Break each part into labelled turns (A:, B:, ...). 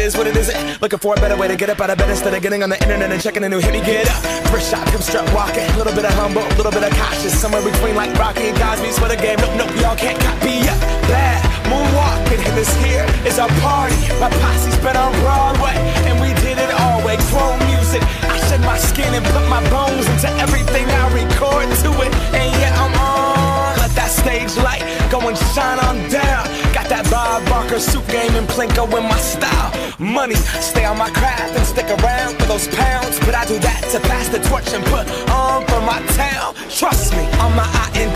A: is what it is. Looking for a better way to get up out of bed instead of getting on the internet and checking a new hit. Me get up, first shot, come strut walking. A little bit of humble, a little bit of cautious. Somewhere between like Rocky and Cosby's for the game. Nope, nope, y'all can't copy up. Bad moonwalking, and this here is our party. My posse's been on Broadway, and we did it all way. Grown music, I shed my skin and put my bones into everything I record to it. And yeah, I'm on. Let that stage light go and shine on down. Got that Bob Barker suit game and Plinko in my style. Money, stay on my craft and stick around for those pounds. But I do that to pass the torch and put on for my town. Trust me, on my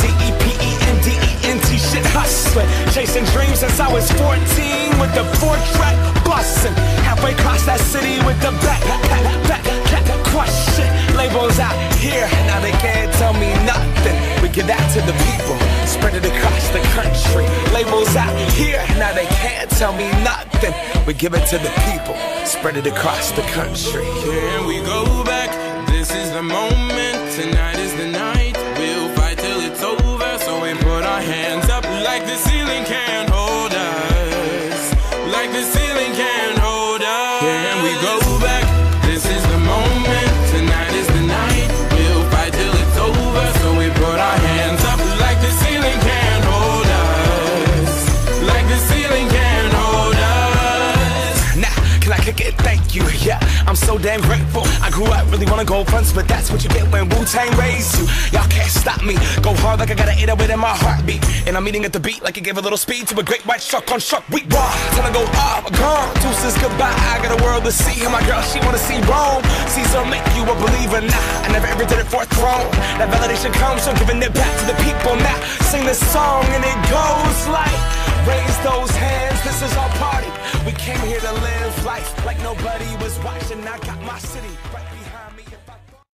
A: INDEPENDENT shit hustling. Chasing dreams since I was 14 with the 4-track bustin'. Halfway across that city with the back crush shit. Labels out here, now they can't tell me nothing. We give that to the people, spread it across the country. Labels out here, now they can't tell me nothing. We give it to the people, spread it across the country.
B: Can we go back? This is the moment, tonight is the night. We'll fight till it's over, so we put our hands up like the ceiling can't hold us. Like the ceiling can't hold us. Can we go back? This is the moment, tonight is the night. We'll fight till it's over, so we put our hands up like the ceiling can't hold us. Like the ceiling can't hold us.
A: Now, can I kick it? Thank you, yeah, I'm so damn grateful. I grew up really wanna go fronts, but that's what you get when Wu-Tang raised you. Y'all can't stop me, go hard like I got an 808 in my heartbeat. And I'm eating at the beat like it gave a little speed to a great white shark on shark. We raw, time to go off, gone. Deuces goodbye, I got a world to see. And my girl, she wanna see Rome. Caesar make you a believer, nah, I never ever did it for a throne. That validation comes from giving it back to the people. Now, sing this song and it goes like, raise those hands, this is our party. We came here to live life like nobody was watching. I got my city right